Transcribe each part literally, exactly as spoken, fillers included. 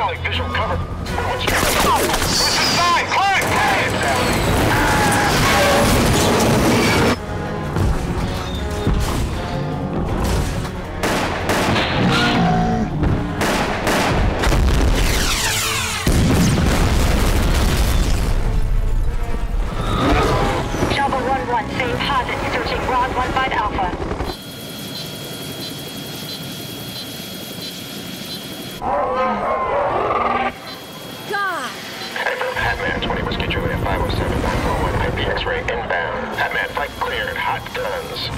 Calling visual cover. What's inside? Climb! Hey, it's Ellie. Java one one, same posit, searching Rod one five Alpha. God! Hatman, twenty Whiskey Juliet five oh seven nine four one, I P X-ray inbound. Hatman, flight cleared, hot guns.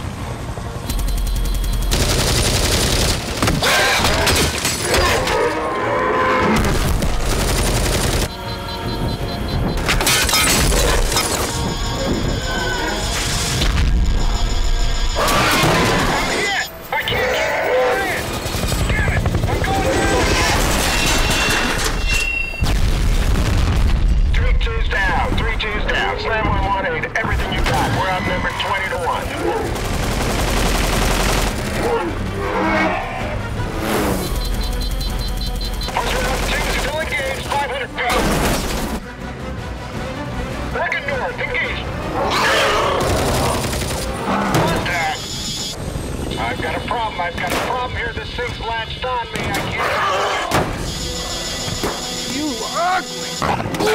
I've got a problem. I've got a problem here. This thing's latched on me. I can't. You ugly!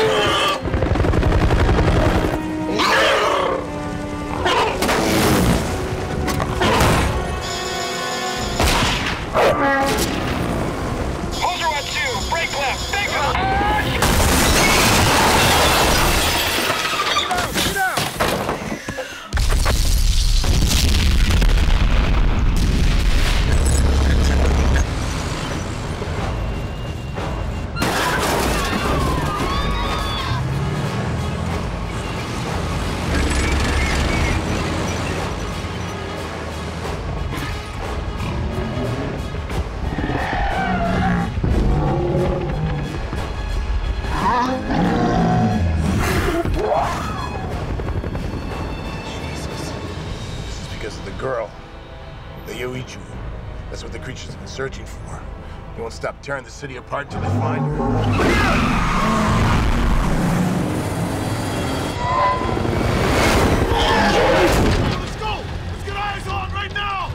Hold her on two. Break left. Big left. That's what the creatures have been searching for. They won't stop tearing the city apart till they find her. Let's go! Let's get eyes on right now!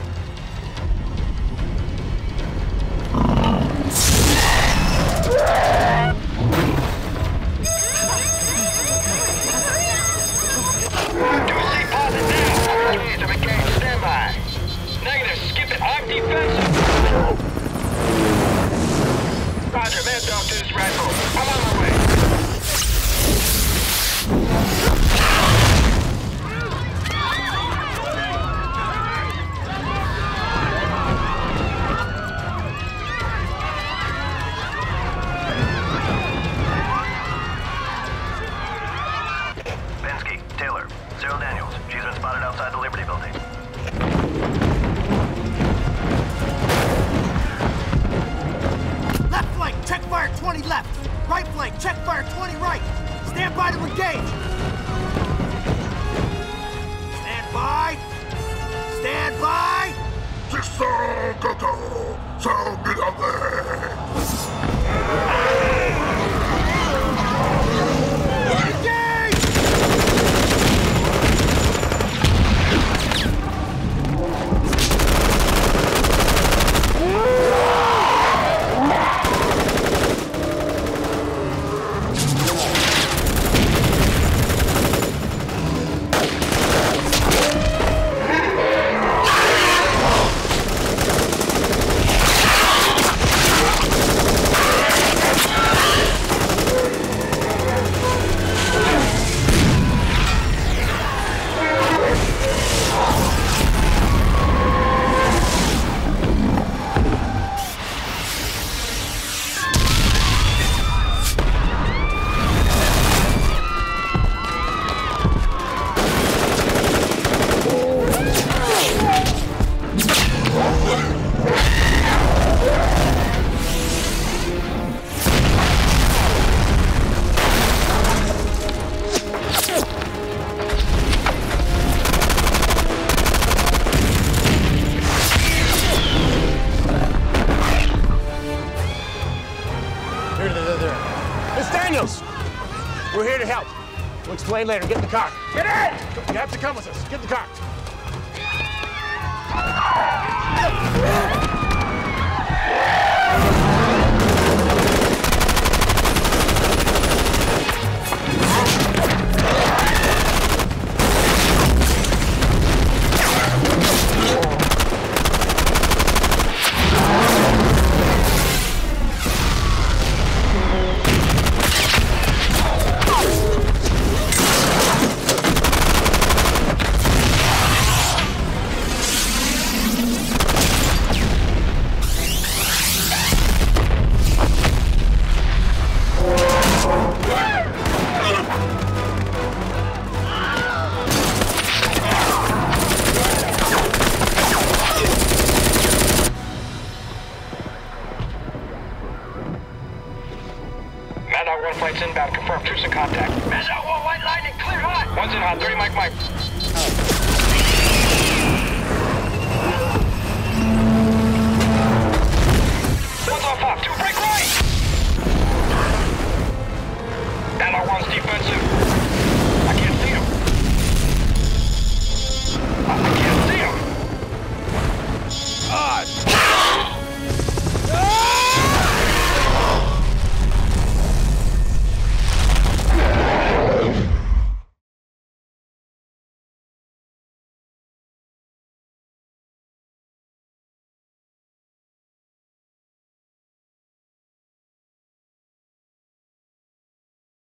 Do a C posit now. Engage, I'm engaged. Stand by. Negative. Skip it. I'm defensive. Roger. Man dog to this rifle. I'm on my way. Taylor, Cyril Daniels. She's been spotted outside the Liberty Building. Left flank, check fire twenty left. Right flank, check fire twenty right. Stand by to engage. Stand by. Stand by. help. We'll explain later. Get in the car. Get in! You have to come with us. Get in the car. One flight's inbound, confirmed. Troops in contact. Man, that one white lightning, clear hot. One's in hot, three Mike Mike.